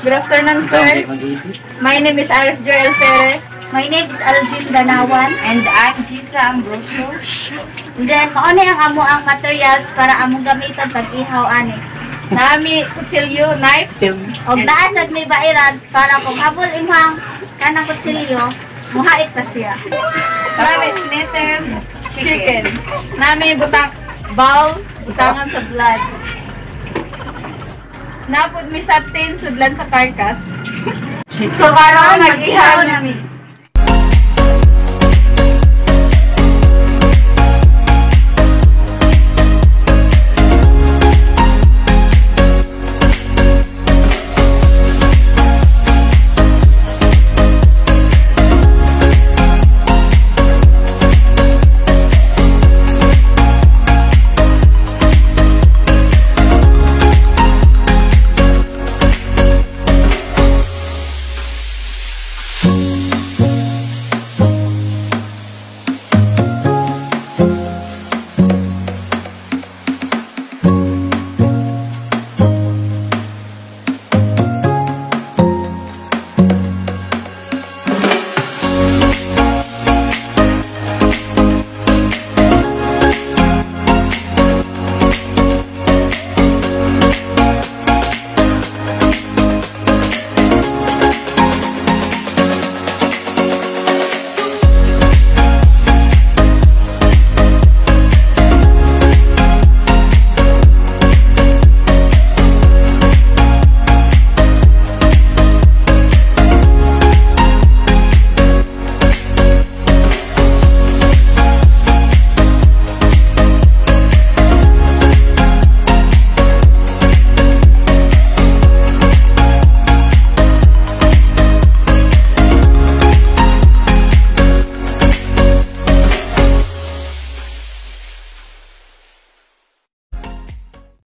Good afternoon, sir. My name is Iris Joel Perez. My name is Alvin Danawan. And I'm Gisa Ambrosio. Then, mauni ang amo ang materials para among gamitan pag-ihaw ani. Nami kutsilyo, knife, Og naasad may bairan para kung habol imong kanang kutsilyo, muhait pa siya. nami chicken. Nami butang bowl, butangan sa blood. Napod mi sa tin sudlan sa karkas. So karon mag-ihaw nami.